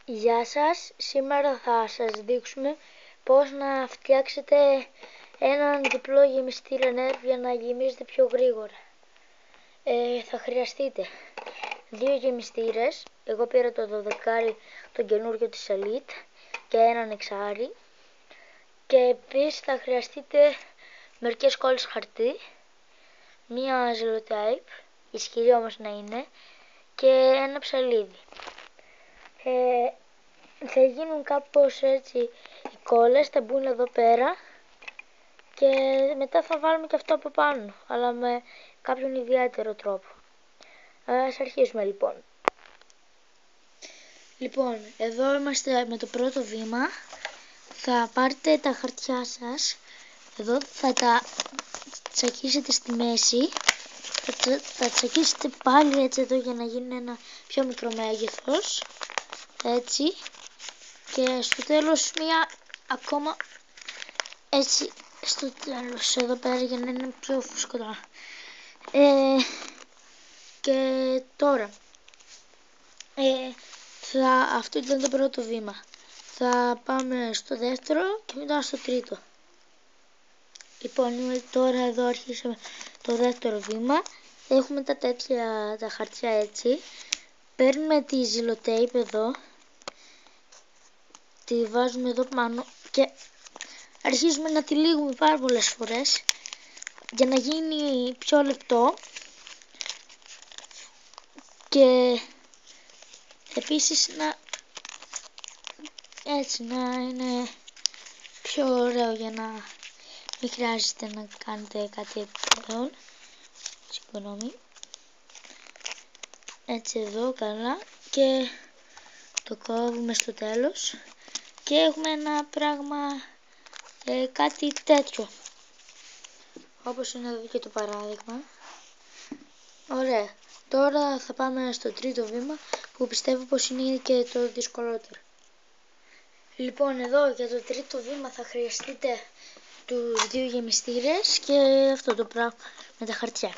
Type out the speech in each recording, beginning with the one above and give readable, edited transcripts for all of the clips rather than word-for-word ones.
Γεια σας, σήμερα θα σας δείξουμε πώς να φτιάξετε έναν διπλό γεμιστήρα Nerf για να γεμίζετε πιο γρήγορα. Θα χρειαστείτε 2 γεμιστήρες, εγώ πήρα το 12 το καινούριο της Elite και έναν 6. Και επίσης θα χρειαστείτε μερικές κόλλες χαρτί, μία ζελοτέιπ, ισχυρή όμως να είναι, και ένα ψαλίδι. Θα γίνουν κάπως έτσι οι κόλλες, θα μπουν εδώ πέρα και μετά θα βάλουμε και αυτό από πάνω, αλλά με κάποιον ιδιαίτερο τρόπο. Ας αρχίσουμε λοιπόν. Λοιπόν, εδώ είμαστε με το πρώτο βήμα. Θα πάρετε τα χαρτιά σας, εδώ θα τα τσακίσετε στη μέση, θα τσακίσετε πάλι έτσι εδώ για να γίνει ένα πιο μικρό μέγεθος, έτσι, και στο τέλος μία ακόμα έτσι στο τέλος εδώ πέρα για να είναι πιο φουσκωτά. Και τώρα αυτό ήταν το πρώτο βήμα. Θα πάμε στο δεύτερο και μετά στο τρίτο. Λοιπόν, τώρα εδώ αρχίσαμε το δεύτερο βήμα. Έχουμε τα χαρτιά έτσι. Παίρνουμε τη ζηλοτέιπ εδώ, τη βάζουμε εδώ πάνω και αρχίζουμε να τυλίγουμε πάρα πολλές φορές για να γίνει πιο λεπτό και επίσης να είναι πιο ωραίο για να μην χρειάζεται να κάνετε κάτι επιπλέον. Συγγνώμη. Έτσι εδώ καλά και το κόβουμε στο τέλος και έχουμε ένα πράγμα κάτι τέτοιο, όπως είναι εδώ και το παράδειγμα. Ωραία, τώρα θα πάμε στο τρίτο βήμα που πιστεύω πως είναι και το δυσκολότερο. Λοιπόν, εδώ για το τρίτο βήμα θα χρειαστείτε τους 2 γεμιστήρες και αυτό το πράγμα με τα χαρτιά.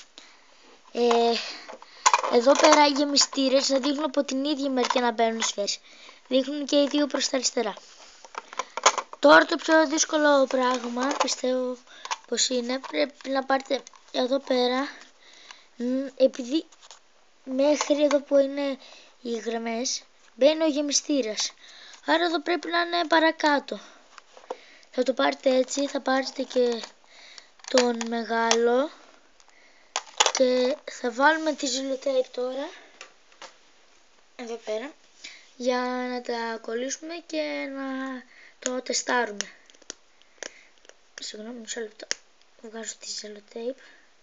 Εδώ πέρα οι γεμιστήρες θα δείχνουν από την ίδια μεριά να μπαίνουν σφαίρες. Δείχνουν και οι δύο προς τα αριστερά. Τώρα το πιο δύσκολο πράγμα πιστεύω πως είναι, πρέπει να πάρετε εδώ πέρα, επειδή μέχρι εδώ που είναι οι γραμμές μπαίνει ο γεμιστήρας, άρα εδώ πρέπει να είναι παρακάτω. Θα το πάρετε έτσι, θα πάρετε και τον μεγάλο και θα βάλουμε τη ζηλοτέιπ τώρα εδώ πέρα για να τα κολλήσουμε και να το τεστάρουμε. Συγγνώμη, μισό λεπτό. Βγάζω τη ζελοτέιπ.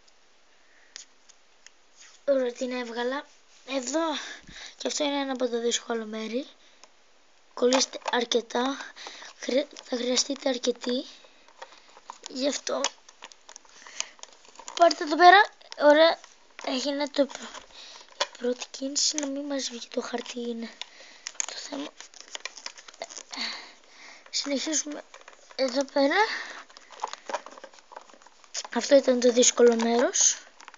Τώρα την έβγαλα. Εδώ και αυτό είναι ένα από τα δύσκολα μέρη. Κολλήστε αρκετά. Θα χρειαστείτε αρκετή. Γι' αυτό πάρτε εδώ πέρα. Ωραία. Έγινε η πρώτη κίνηση. Να μην μας βγει το χαρτί είναι το θέμα. Συνεχίζουμε εδώ πέρα. Αυτό ήταν το δύσκολο μέρος.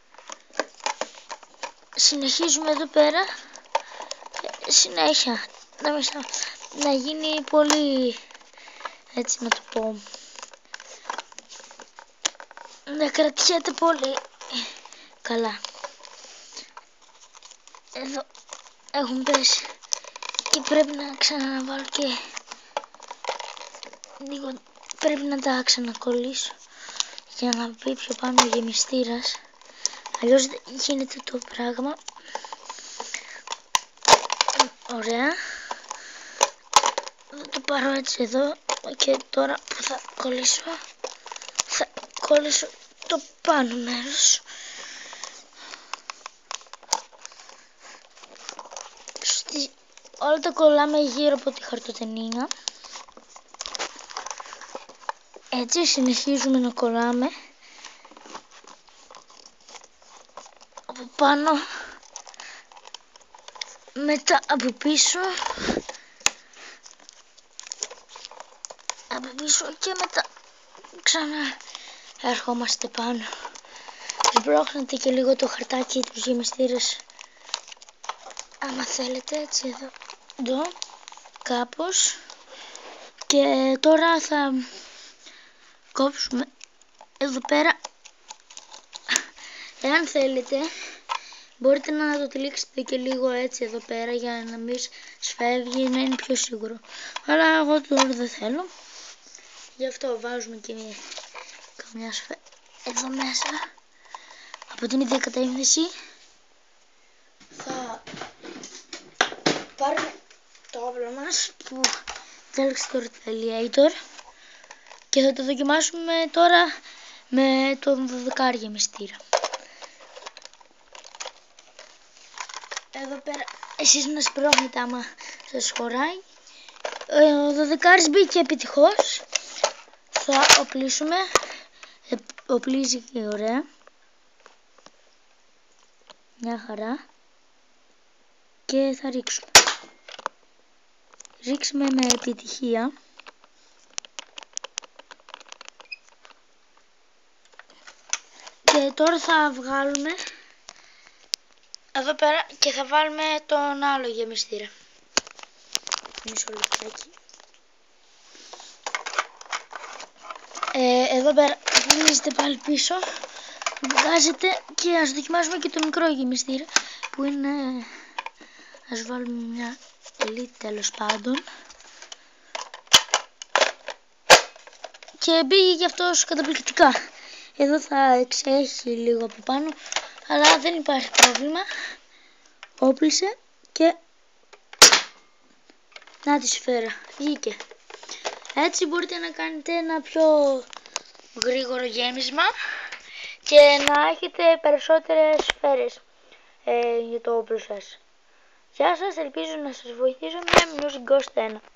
Συνεχίζουμε εδώ πέρα. Συνέχεια. Να γίνει πολύ, έτσι να το πω, να κρατιέται πολύ καλά. Εδώ έχουν πέσει και πρέπει να ξαναβάλω και λίγο, πρέπει να τα ξανακολλήσω για να μπει πιο πάνω ο γεμιστήρας, αλλιώς δεν γίνεται το πράγμα. Ωραία, θα το πάρω έτσι εδώ και τώρα που θα κολλήσω το πάνω μέρος. Όλα τα κολλάμε γύρω από τη χαρτοτενία. Έτσι συνεχίζουμε να κολλάμε από πάνω, μετά από πίσω και μετά ξανά ερχόμαστε πάνω. Σμπρώχνετε και λίγο το χαρτάκι τους γεμιστήρες άμα θέλετε, έτσι εδώ. κάπως. Και τώρα θα κόψουμε εδώ πέρα. Εάν θέλετε μπορείτε να το τυλίξετε και λίγο έτσι εδώ πέρα για να μην σφεύγει, να είναι πιο σίγουρο. Αλλά εγώ τώρα δεν θέλω. Γι' αυτό βάζουμε και καμιά σφαίρα εδώ μέσα. Από την ίδια κατεύθυνση θα πάρουμε το όπλο μας που διάλεξε το Retaliator και θα το δοκιμάσουμε τώρα με τον 12 γεμιστήρα. Εδώ πέρα εσείς να σπρώχνετε άμα σας χωράει. Ο 12 μπήκε επιτυχώς. Θα οπλίσουμε. Οπλίζει και ωραία. Μια χαρά. Και θα ρίξουμε. Ρίξουμε με επιτυχία. Και τώρα θα βγάλουμε εδώ πέρα και θα βάλουμε τον άλλο γεμιστήρα. Μισό λεπτάκι. Εδώ πέρα γυρίζετε πάλι πίσω, βγάζετε και ας δοκιμάσουμε και το μικρό γεμιστήρα που είναι, ας βάλουμε μια Elite τέλος πάντων. Και μπήκε και αυτός καταπληκτικά. Εδώ θα εξέχει λίγο από πάνω, αλλά δεν υπάρχει πρόβλημα. Όπλησε και να τη σφαίρα, βγήκε. Έτσι μπορείτε να κάνετε ένα πιο γρήγορο γέμισμα και να έχετε περισσότερες σφαίρες για το όπλο σας. Γεια σας, ελπίζω να σας βοηθήσω με Music Ghost 1.